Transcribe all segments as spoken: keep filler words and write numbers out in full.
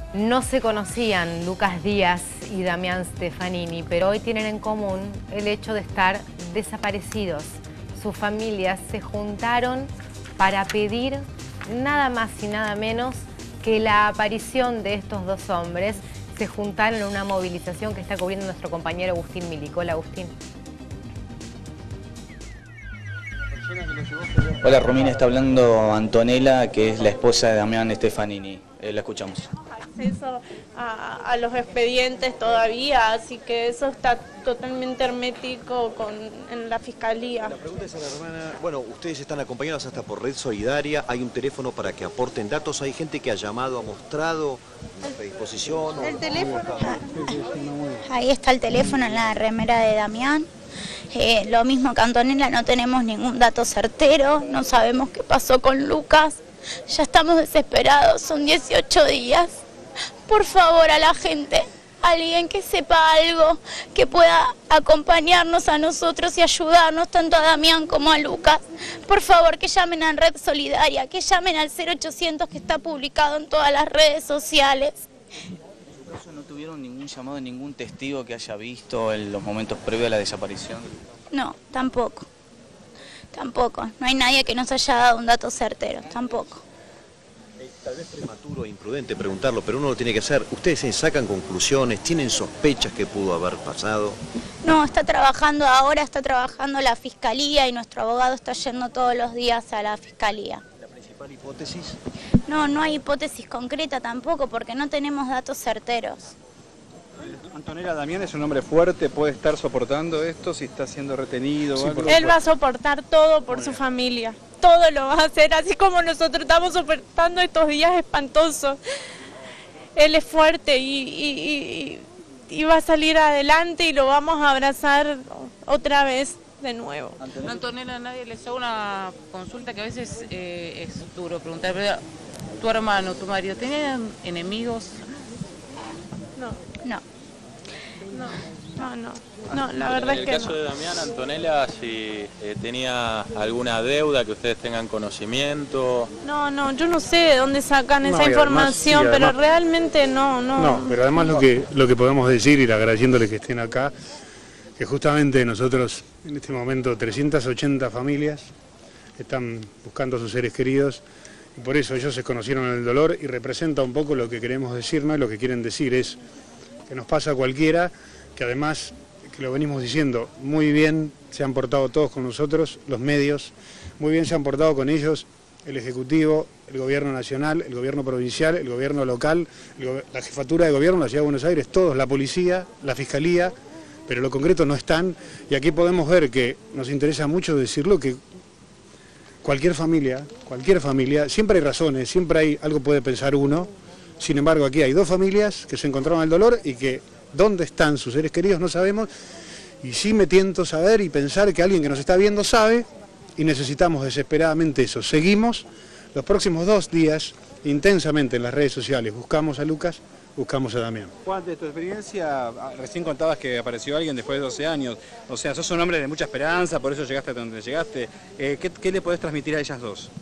No se conocían Lucas Díaz y Damián Stefanini, pero hoy tienen en común el hecho de estar desaparecidos. Sus familias se juntaron para pedir nada más y nada menos que la aparición de estos dos hombres. Se juntaron en una movilización que está cubriendo nuestro compañero Agustín Milico. Hola, Agustín. Hola, Romina, está hablando Antonella, que es la esposa de Damián Stefanini. Eh, la escuchamos. Acceso a, a los expedientes todavía, así que eso está totalmente hermético con, en la fiscalía. La pregunta es a la hermana, bueno, ustedes están acompañados hasta por Red Solidaria, hay un teléfono para que aporten datos, hay gente que ha llamado, ha mostrado una predisposición. El teléfono. Ahí está el teléfono en la remera de Damián. Eh, lo mismo que Antonella, no tenemos ningún dato certero, no sabemos qué pasó con Lucas. Ya estamos desesperados, son dieciocho días. Por favor, a la gente, alguien que sepa algo, que pueda acompañarnos a nosotros y ayudarnos, tanto a Damián como a Lucas. Por favor, que llamen a Red Solidaria, que llamen al cero ochocientos que está publicado en todas las redes sociales. ¿En su caso no tuvieron ningún llamado de ningún testigo que haya visto en los momentos previos a la desaparición? No, tampoco. Tampoco. No hay nadie que nos haya dado un dato certero, tampoco. Tal vez prematuro e imprudente preguntarlo, pero uno lo tiene que hacer. ¿Ustedes se sacan conclusiones? ¿Tienen sospechas que pudo haber pasado? No, está trabajando ahora, está trabajando la fiscalía y nuestro abogado está yendo todos los días a la fiscalía. ¿La principal hipótesis? No, no hay hipótesis concreta tampoco porque no tenemos datos certeros. Antonella, Damián es un hombre fuerte, puede estar soportando esto si está siendo retenido. Sí, o algo. Él va a soportar todo por su familia, todo lo va a hacer, así como nosotros estamos soportando estos días espantosos. Él es fuerte y, y, y, y va a salir adelante y lo vamos a abrazar otra vez de nuevo. Antonella, nadie les hace una consulta que a veces eh, es duro preguntar, pero tu hermano, tu marido, ¿tenían enemigos? No. No. No, no, no, no, la verdad es que no. En el caso de Damián, Antonella, si eh, tenía alguna deuda que ustedes tengan conocimiento. No, no, yo no sé de dónde sacan No, esa y información, además, sí, además, pero realmente no, no. No, pero además lo que, lo que podemos decir, y agradeciéndoles que estén acá, que justamente nosotros en este momento trescientas ochenta familias están buscando a sus seres queridos, y por eso ellos se conocieron en el dolor y representa un poco lo que queremos decir, ¿no? Lo que quieren decir es que nos pasa a cualquiera, que además, que lo venimos diciendo, muy bien se han portado todos con nosotros, los medios, muy bien se han portado con ellos, el Ejecutivo, el Gobierno Nacional, el Gobierno Provincial, el Gobierno Local, el, la Jefatura de Gobierno de la Ciudad de Buenos Aires, todos, la Policía, la Fiscalía, pero lo concreto no están, y aquí podemos ver que nos interesa mucho decirlo, que cualquier familia, cualquier familia, siempre hay razones, siempre hay algo puede pensar uno. Sin embargo, aquí hay dos familias que se encontraron el dolor y que dónde están sus seres queridos no sabemos, y sí me tiento saber y pensar que alguien que nos está viendo sabe, y necesitamos desesperadamente eso. Seguimos los próximos dos días intensamente en las redes sociales, buscamos a Lucas, buscamos a Damián. Juan, de tu experiencia, recién contabas que apareció alguien después de doce años, o sea, sos un hombre de mucha esperanza, por eso llegaste a donde llegaste. Eh, ¿qué, ¿Qué le podés transmitir a ellas dos?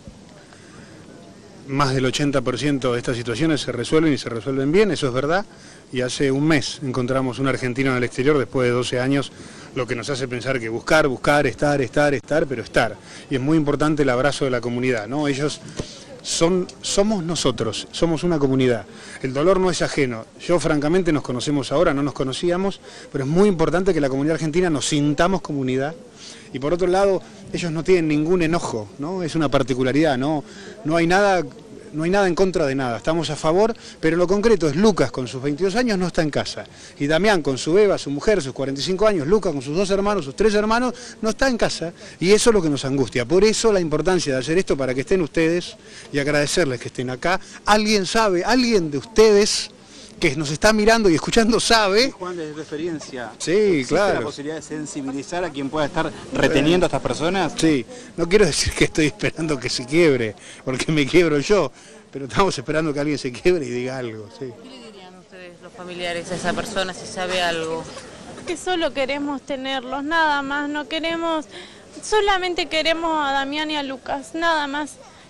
Más del ochenta por ciento de estas situaciones se resuelven y se resuelven bien, eso es verdad, y hace un mes encontramos un argentino en el exterior después de doce años, lo que nos hace pensar que buscar, buscar, estar, estar, estar, pero estar. Y es muy importante el abrazo de la comunidad, ¿no? Ellos son, somos nosotros, somos una comunidad. El dolor no es ajeno. Yo francamente nos conocemos ahora, no nos conocíamos, pero es muy importante que la comunidad argentina nos sintamos comunidad. Y por otro lado, ellos no tienen ningún enojo, ¿no? Es una particularidad, no, no hay nada, no hay nada en contra de nada, estamos a favor, pero lo concreto es Lucas con sus veintidós años no está en casa, y Damián con su Eva, su mujer, sus cuarenta y cinco años, Lucas con sus dos hermanos, sus tres hermanos, no está en casa, y eso es lo que nos angustia. Por eso la importancia de hacer esto, para que estén ustedes, y agradecerles que estén acá. Alguien sabe, alguien de ustedes que nos está mirando y escuchando sabe. Juan, desde tu experiencia, sí, ¿existe claro, la posibilidad de sensibilizar a quien pueda estar reteniendo a estas personas? Sí, no quiero decir que estoy esperando que se quiebre, porque me quiebro yo, pero estamos esperando que alguien se quiebre y diga algo. Sí. ¿Qué le dirían ustedes, los familiares, a esa persona si sabe algo? Que solo queremos tenerlos, nada más, no queremos, solamente queremos a Damián y a Lucas, nada más.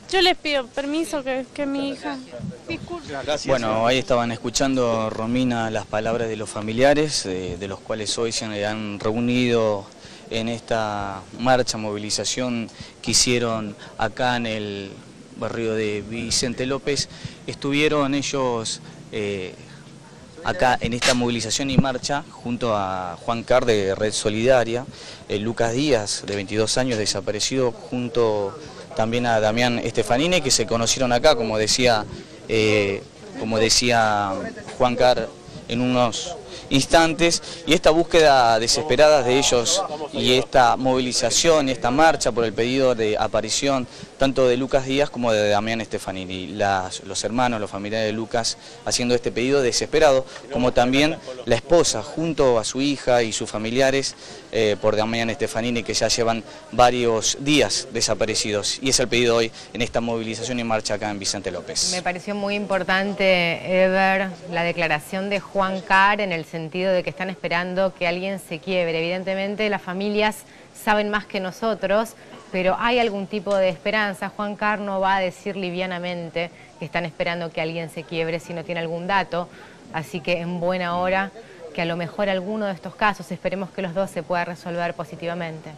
Yo les pido permiso que, que mi hija... Disculpe. Bueno, ahí estaban escuchando, Romina, las palabras de los familiares, eh, de los cuales hoy se han reunido en esta marcha, movilización que hicieron acá en el barrio de Vicente López. Estuvieron ellos eh, acá en esta movilización y marcha junto a Juan Carr de Red Solidaria, eh, Lucas Díaz, de veintidós años, desaparecido, junto también a Damián Stefanini, que se conocieron acá, como decía, eh, como decía Juan Carr en unos instantes, y esta búsqueda desesperada de ellos y esta movilización y esta marcha por el pedido de aparición tanto de Lucas Díaz como de Damián Stefanini, las, los hermanos, los familiares de Lucas haciendo este pedido desesperado, como también la esposa junto a su hija y sus familiares eh, por Damián Stefanini, que ya llevan varios días desaparecidos, y es el pedido hoy en esta movilización y marcha acá en Vicente López. Me pareció muy importante eh, ver la declaración de Juan Carr en el sentido de que están esperando que alguien se quiebre. Evidentemente las familias saben más que nosotros, pero hay algún tipo de esperanza. Juan Carr no va a decir livianamente que están esperando que alguien se quiebre si no tiene algún dato, así que en buena hora que a lo mejor alguno de estos casos, esperemos que los dos se pueda resolver positivamente.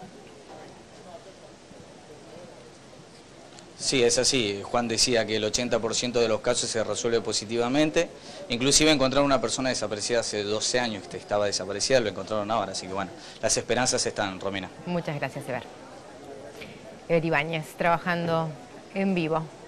Sí, es así. Juan decía que el ochenta por ciento de los casos se resuelve positivamente. Inclusive encontraron una persona desaparecida hace doce años que estaba desaparecida, lo encontraron ahora. Así que bueno, las esperanzas están, Romina. Muchas gracias, Eber. Eber Ibáñez, trabajando en vivo.